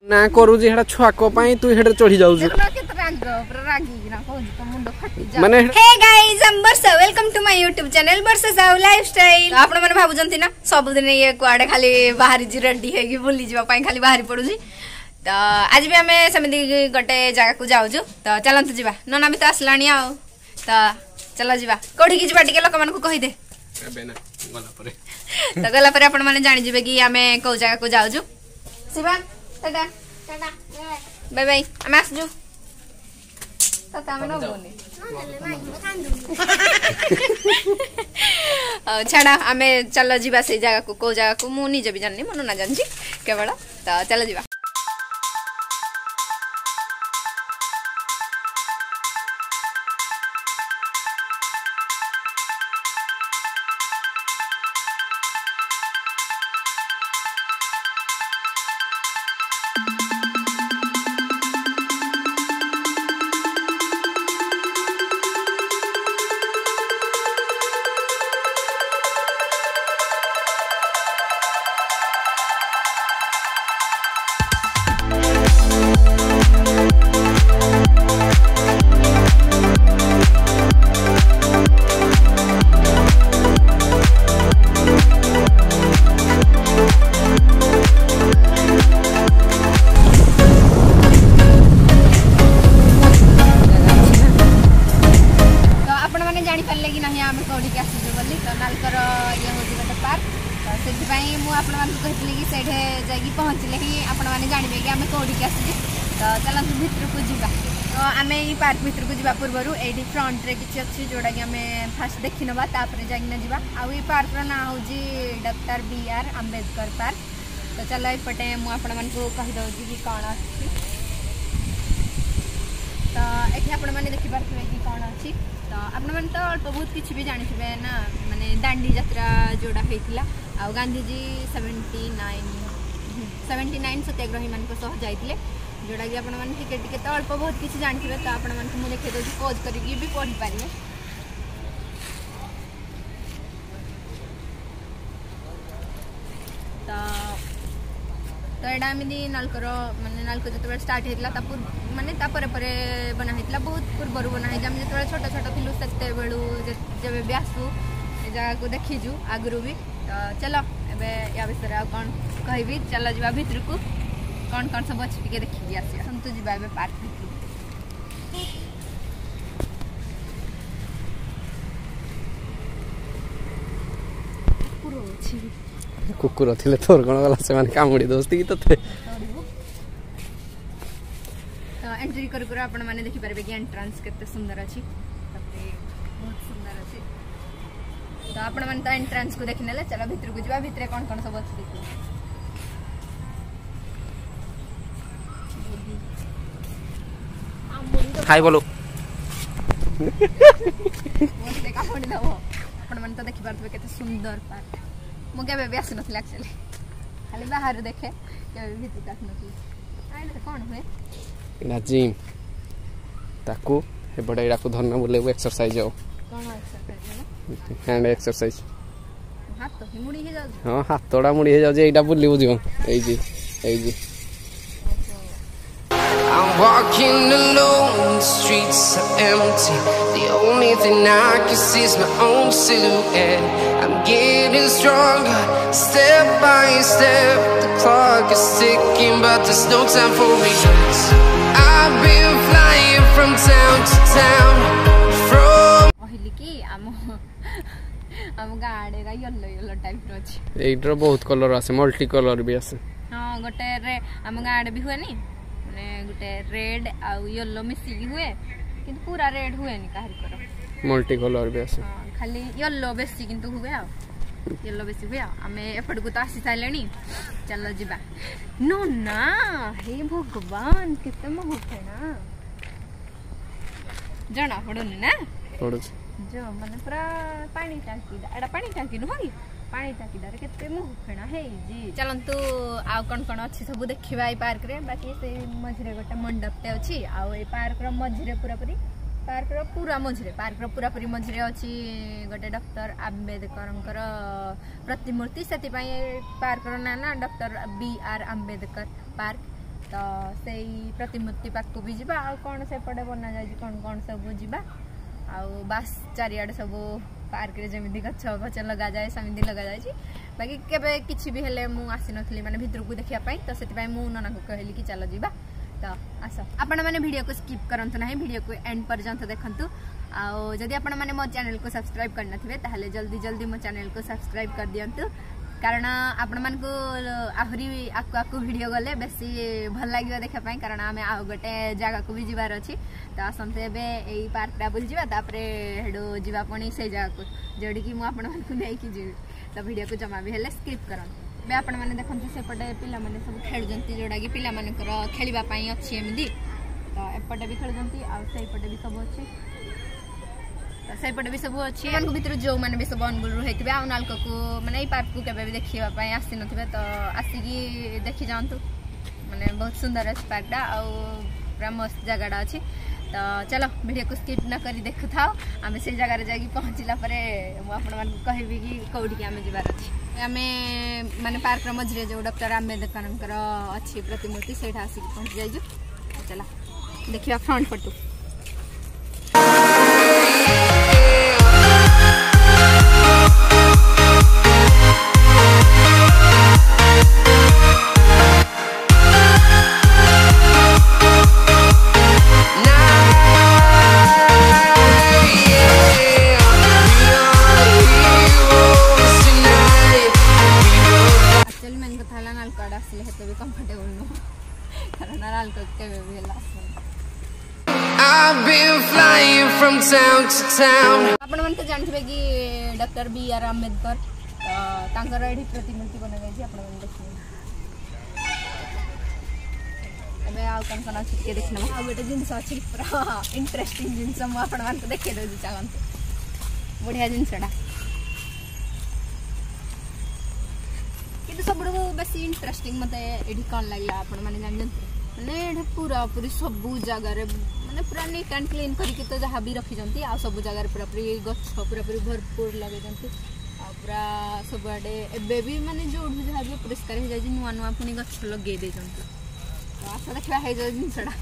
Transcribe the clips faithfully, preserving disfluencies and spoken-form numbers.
ना करू जे हेडा छुआ को पाई तू हेडे चढ़ी जाऊ छु माने hey guys I am Varsha welcome to my YouTube channel Varsha Sahu lifestyle. आपण माने भाबु जंती ना सब दिन ये कुआडे खाली बाहरी जी रेडी हेगी बुली जीवा पाई खाली बाहरी पडू जी। तो आज भी हमें समिति गोटे जगह को जाऊ छु तो चलंतु जीवा नना भी तो आसलाणी आ तो चलो जीवा कोठी की जीवा टिके लोक मन को कहि दे एबे ना गला परे तो गला परे आपण माने जानि जिबे कि हमें को जगह को जाऊ छु शिवा टाटा टाटा बाय बाय हम आस जो ताता मन बोले छाड़ा आमे चलो जीवा से जगह को को जगह को मु निजे भी जाननी मनु ना जानची केवल तो चलो जीवा। पहुँचले ही आपण मैंने जानवे कि आम कौड़ी के आसी तो चलते भितर को जीवा। तो आम ये पार्क भितर को जावा पूर्व ये फ्रंट रे किसी अच्छी जोड़ा कि आम फास्ट देखी नवा तापर जाइना जीवा। आउ ये पार्क ना हूँ doctor B R Ambedkar park. तो चलो एपटे मुझे आपको कहीदे कि कौन अच्छी तो ये आपण मैंने देखिपे कि कौन अच्छी तो आपण मैंने तो अल्प बहुत किसी भी जानी ना माने दांडी यात्रा जोड़ा होता आ Gandhiji seventy nine seventy nine सत्याग्रही मान सह जाते जोड़ा कि आपण मैंने टिके टिके तो अल्प बहुत किसी जानते तो आपण मानक मुझे देखा दूसरी पोज करके भी पढ़ी पारे। तो तो यहाँ एमती नलकर मानने नलक जो स्टार्ट होता मानने बना होता बहुत पूर्वर बना है जो छोट छोट थी से बेलू जब भी आसू जगह को देखीजु आगु भी। तो चलो एबे या विषय आ कौन कहबी चलो जीवा भितर को कौन कौन सब अच्छी टिके देखी आस सन्तु जीवा एबे पार्क भितर कुकुर अछि कुकुर थिले तोर कोन गला से माने कामुडी दोस्ती की तते तो एंट्री कर कर आपण माने देखि परबे कि एंट्रेंस केते सुंदर अछि तते बहुत सुंदर अछि। तो आपण मन तो एंट्रेंस को देखि नेले चलो भितर को जीवा भितर कोन कोन सब अछि देखि हाय बोलो मोते का फोन दबो आपण मन तो देखि परबे केते सुंदर पार्क मु केबे भी आसी नथले एक्चुअली खाली बाहर देखे केबे भितर आसी नथले आइले कोन होय इना जिम ताकू हे बडा इडा को धरना बोले एक्सरसाइज हो कोन एक्सरसाइज हैंड एक्सरसाइज हाथ तो मुड़ी हे जाउ हां हाथ तोड़ा मुड़ी हे जाउ जे एडा बुली बुझियो एई जी एई जी। I'm walking alone, the streets are empty. The only thing I can see is my own silhouette. I'm getting stronger, step by step. The clock is ticking, but there's no time for regrets. I've been flying from town to town. From ohili ki amo amo gaade ra yellow yellow type ro अछि एइट्रो बहुत colour आसे multi colour भी आसे हां गोटे रे amo गाade भी हुए नी माने गोटे रेड आ येलो मिसी हुए किंतु पूरा रेड हुए नी काहरी करो मल्टी कलर भी आसे हां खाली येलो बेसी किंतु हुए आ येलो बेसी हुए आमे एपड को तो आसी साइलेनी चलो जीवा नो ना हे भगवान किते म होखे ना जना पडोनी ना पडो जो माने पूरा पानी टांकी एडा पानी टांकी न होई पानी टांकी दारे केते म होखेना हे जी चलंतु आ कोन कोन अछि सब देखिबा ई पार्क रे बाकी से मझरे गोटे मंडप ते अछि आ ए पार्क रो मझरे पूरा पूरी पार्क रो पूरा मझरे पार्क रो पूरा पूरी मझरे अछि गोटे डॉक्टर आंबेडकर प्रतिमूर्ति से पार्क रो ना ना doctor B R Ambedkar park तो से प्रतिमूर्ति पाक भी जावा आ कौन सेपटे बना जाए कौन कौन सब जावा आउ बास चारिआडे सब पार्क रे जमी गछ फछ लगा जाए सेमती लगा जाए बाकी केबे किछि भी हेले मु आसी नथली माने भितर को देखिया पाई तो सेति पाई मु नना को कहली कि चलो जीवा तो आस आपण माने वीडियो को स्किप करंतु नाही वीडियो को एंड पर्यंत देखंतु आउ जदि आपण माने मो चैनल को सब्सक्राइब करना थिबे ताहले जल्दी जल्दी मो चैनल को सब्सक्राइब कर दियंतु कारण आपण मान को आहरी आकु आकु वीडियो गले बेसी भल लागियो देखा पाई कारण आमे आ गोटे जगह को भी जीवार अछि त आसंते बे एई पार्क टा बुल जीवा तापरे हेडो जीवा पणी से जगह को जोडी कि मु आपण मान को नै कि जी त वीडियो को जमा भी हेले स्किप करन बे आपण माने देखंतु सेपटे पिला माने सब खेल जंती जोडा कि पिला माने कर खेलिबा पई अछि एमदी त एपटे भी खेल जंती आ सेपटे भी सब अछि सेपटे भी सब अच्छी भितर जो मैंने भी सब अनुगुल होते आ नालको को मैंने पार्क को केबे भी देखिबा आसी नथिबे तो आसिकी देखि जांतु माने बहुत सुंदर है पार्कटा आ पूरा मस्त जगहटा अच्छी तो चलो वीडियो को स्किप न करी देखु था आम से जगह रे जाकी पहुँचला परे आपण मान कहबी कि कौटी की आम जीवार अच्छी आम माने पार्क मझे जो डॉक्टर आम्बेडकर अच्छी प्रतिमूर्ति से आसिक पहुँच जाइजु चला देखिया front photo I've been flying from town to town. आपण मन तो जानथिबे कि डॉक्टर बी आर आम्बेडकर तांकर एडी प्रतिमूर्ति बना गई छी आपण मन देखिए एबे आ कन कन अछि के देखना आ बेटा जिंस अछि पूरा इंटरेस्टिंग जिंस हम आपण मन को देखे दो चाहन बढ़िया जिंसडा किंतु सब बेसी इंटरेस्टिंग मते एडी कोन लागला आपण माने जान माने एडी पूरा पूरी सब जगह रे माने पूरा नीट एंड क्लीन करके तो जहाँ भी रखी जंती आ सब जगह पूरा पूरी गछ पूरा पूरी भरपूर लगे जंती आ पूरा सब आडे एबे भी माने जो जहाँ भी परिष्कार हो जाय नुआ नुआ पुनी गछ लगे दे जंती तो आशा देखा है जो जिनसडा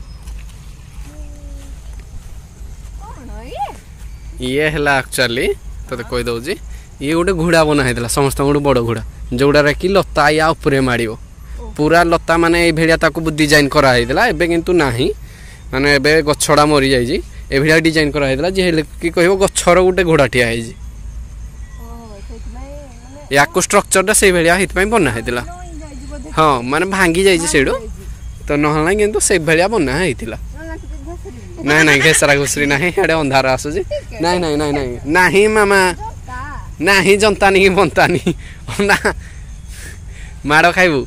कोन ये ये हला एक्चुअली तो कोई दउ जी ये गोटे घोड़ा बना हेतला समस्त गोटे बड़ घोड़ा जोड़ा रे कि लता या ऊपर मारियो पूरा लता माने ए भेड़िया ताको डिजाइन करा हेतला एबे किंतु नाही माने एबे गछड़ा मरि जाई जी ए भेड़िया डिजाइन करा हेतला जे कि कहबो गछर गोटे घोड़ा ठिया हे जी ओ सेतलाई या को स्ट्रक्चर दा से भेड़िया हित पई बना हेतला हां माने भांगी जाई जी सेडो तो नहला किंतु से भेड़िया बना हेतिला नहीं नहीं घेसरा घुसरी नहीं एडे अंधार आसु जी नहीं नहीं नहीं नहीं नहीं मामा नहीं जनता नहीं बनता नहीं ना माड़ खाइबू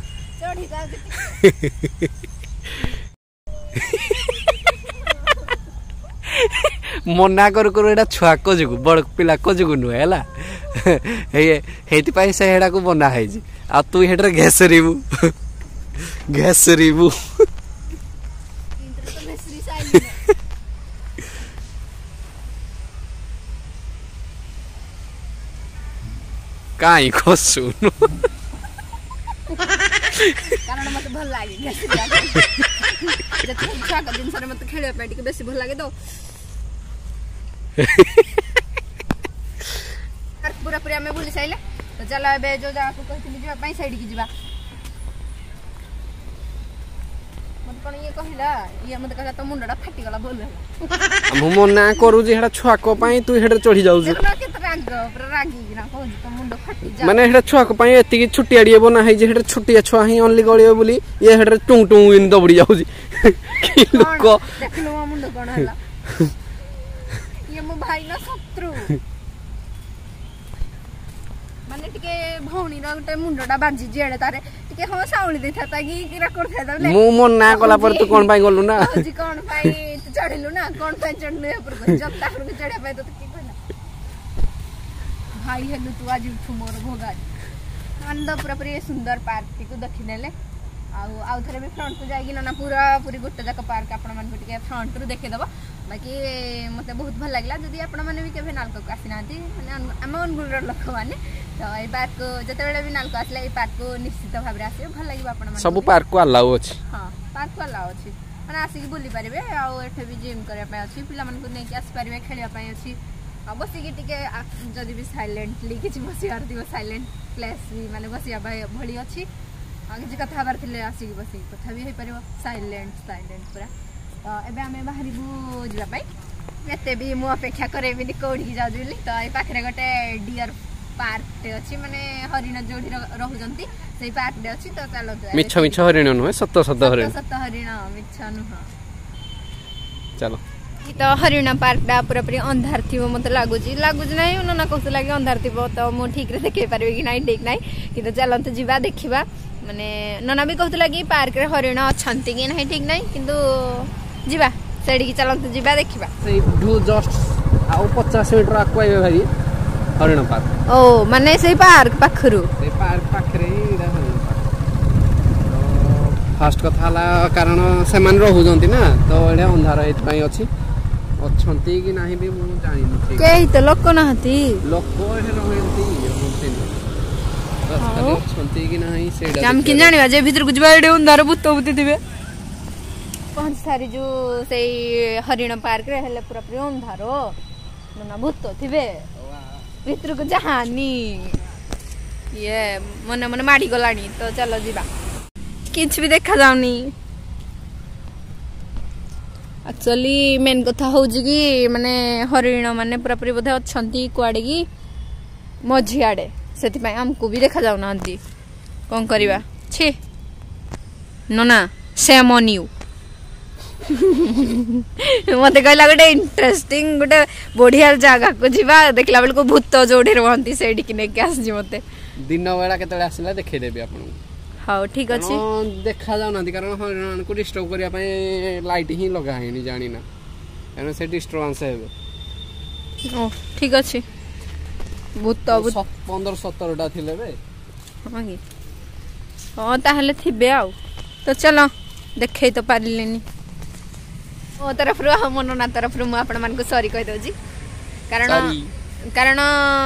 मना कर कर एटा छुआ को जुगु बड़ पिला को जुगु नु हैला हे हेति पाई से हेडा को बना है जी आ तू हेडर घेसरीबू घेसरीबू काई को सुनो कारण मत भल लागे जते इच्छा का दिन सारे मत खेले पे टिके बेसी भल लागे तो पूरा पूरा में बुली साइले तो चला एबे जो जगह को कहथिली जीवा पई साइड की जीवा मत कोन ये कहला ये मत कहला तो मुंडा फाटी गला बोल हम मना करू जे हेडा छुआ को पई तू हेडर चढ़ी जाऊ जे माने हेडा छुआ को पई एति की छुट्टी आडिए बना है जे हेडर छुट्टी छुआ ही ओनली गळियो बोली ये हेडर टुंग टुंग इन दबड़ी जाऊ जी की लोक देखलो मुंडो कोन हला ये मो भाई ना शत्रु माने टिके भौणी रा गुटे मुंडोटा बाजी जेडे तारे टिके हम साउली देथा तागी किरा करथा ता मु मन ना कला पर तू कोन पाई गलु ना जी कोन पाई तू चढ़िलु ना कोन पाई चढ़नु ऊपर को जत्ता पर चढ़े पाई तो की कहला भाई हेलु तू आज उठु मोर भोगा अंद पूरा पूरी सुंदर पार्क को देखिनेले आउ आउ थरे भी फ्रंट को जाई ना पूरा पूरी गुट्टा जाक पार्क आपण मन को टिके फ्रंट रु देखे दबो बाकी मत बहुत भल लगे जदि आपण मैंने भी केवे नालको को आसी नांती माने आम अनुगुल लोक मैंने तो ये पार्क को जते भी नालको आसले ये पार्क को निश्चित भाव आसे भल लगे आपण माने सब पार्क को अलाउ अछि हां पार्क को अलाउ अछि माने आसी के बुली परिबे आ एठे भी जिम करे पय अछि पिला मन को नै के आसी परिबे खेलिया पय अछि आ बसी के टिके जदि भी साइलेंटली किछि बसियार दिबो साइलेंट प्लेस भी माने बसिया भली अछि आ किछि कथा बार थिले आसी के बसी कथा भी हे परिबो साइलेंट साइलेंट पूरा तो एबे हमें बाहरी बु जिबा पय एते भी मु अपेक्षा करे भी कोडी की जाउ दिली तो ए पाखरे गोटे डियर पार्क अछि माने हरिण जोडी रहु जंती सेही पार्क दे अछि तो चलो मिछ मिछ हरिण न सत्त सत्त हरिण सत्त हरिण मिछ न हां चलो तो हरिण पार्क डा पूरा पूरी अंधार थिबो मते लागु जी लागु जी नै न न कहत लागे अंधार थिबो तो मु ठीक रे देखे पारबे कि नै ठीक नै कि तो चलो तो जिबा देखिबा माने नना भी कहत लागे पार्क रे हरिण अछंती कि नै ठीक नै किंतु जिबा सेडी की चलंत जिबा देखिबा से ढू जस्ट आउ पचास मीटर आको आइबे भाई हरिण पार्क ओ माने से पार्क पाखरु से पार्क पाखरे ही हरिण पार्क फास्ट कथाला कारण से मान रहु जंती ना तो एडे अंधार हेत पई अछि अछंती कि नाही भी मु जानि न केही तो लोक नहती लोक एडे रहंती रहंती बस खाली अछंती कि नाही सेडा हम कि जानिबा जे भीतर गुजबा एडे अंधार भूत भूती दिबे पहुंच सारी जो से हरिण पार्क रे हेले पूरा पूरा अंधारो नना भूत थिबे भीतर को जहानी ये मन मन माडी गलानी तो चलो जीवा किछ भी देखा जाउनी एक्चुअली मेन कथा हो जी कि माने हरिण माने पूरा पूरी बोधे अछंती कुआडे की मझी आडे सेति पय हमको भी देखा जाउ नांती कोन करबा छी नना सेम ऑन यू मत कहला गोटे इंटरेस्टिंग गोटे बढ़िया जगह को जीवा देखला बेल को भूत जोड़ी रहंती सेडी कि ने आस जी मते दिन बेला केतले आसिला देखै देबी आपन हां ठीक अछि देखा जाउ नांती कारण हरिण को डिस्टर्ब करिया पय लाइट ही लगा हेनी जानी ना एनो से डिस्टर्बेंस हेबे ओ ठीक अछि भूत पंद्रह सत्रह टा थिले बे हां की हां ताहले थिबे आउ तो चलो देखै तो पारिलेनी ओ तरफ रो हम ना तरफ रो मु आपण मान को सॉरी कह दो जी कारण कारण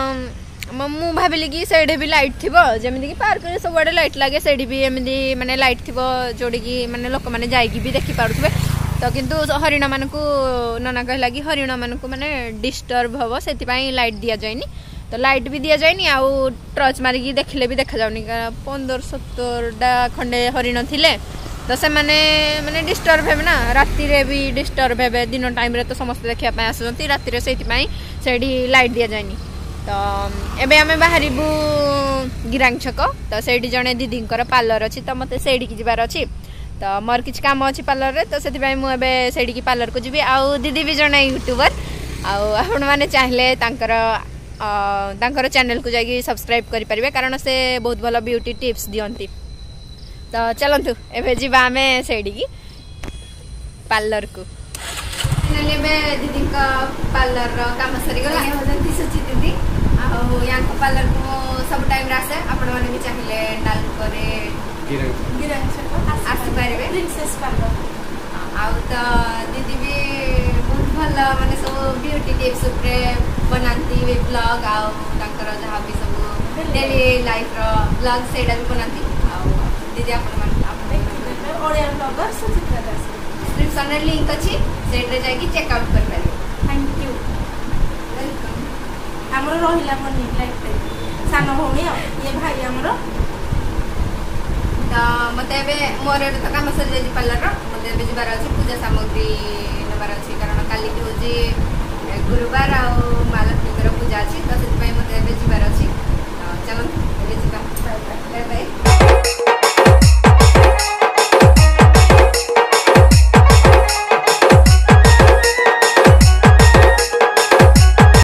मु भाबिली कि सेडे भी लाइट थिबो जेमिति कि पार्क रे सब बडे लाइट लागे सेडी भी एमिति माने लाइट थिबो जोडी कि माने लोक माने जाई कि भी देखि पारुथबे तो किंतु हरिण मान को नना कहला कि हरिण मान को माने डिस्टर्ब हबो सेति पई लाइट दिया जायनी तो लाइट भी दिया जायनी आ टॉर्च मारी कि देखले भी देखा जाउनी पंद्रह सत्तर डा खंडे हरिण थिले तो से माने माने डिस्टर्ब हेबे ना राति रे भी डिस्टर्ब हेबे दिन टाइम रे तो समस्त देखिया पय आसुंती राति रे सेति पई सेडी लाइट दिया जायनी तो एबे हमें बाहरीबू गिरांग छक तो सेडी जने दीदींकर पार्लर अछि तो मते सेडी की जिबार अछि तो मोर किछ काम अछि पार्लर रे तो सेति पई मु एबे सेडी की पार्लर को जिबी आ दीदी भी जने यूट्यूबर आ आपण माने चाहले तांकर तांकर चैनल को जाई सब्सक्राइब करि परिबे कारण से बहुत भलो ब्यूटी टिप्स दियंती तो चलंतु एबे जिबा हमें सेडी की पार्लर को फाइनली में दीदी का पार्लर काम सरी गला होजंती सची दीदी आ या पार्लर को सब टाइम रासे आपण माने भी चाहिले डाल करे गिरंग गिरंग से आसी पारिबे प्रिंसेस पार्लर आ तो दीदी भी बहुत भल माने सब ब्यूटी टिप्स ऊपर बनाती वे ब्लॉग आ तांकर जहां भी सब डेली लाइफ रो ब्लॉग सेडा भी बनाती दीदी आपण मान आपण ओडिया ब्लॉगर सुचित्रा दास डिस्क्रिप्शन रे लिंक अछि सेट रे जाई चेक आउट कर पारे थैंक यू वेलकम हमरो रहिला मन लाइफ रे सानो भौणी ये भाई हमरो ता मते बे मोर तो काम सर जाई पार्लर रो मते बे जिबार अछि पूजा सामग्री नबार अछि कारण काली की होजी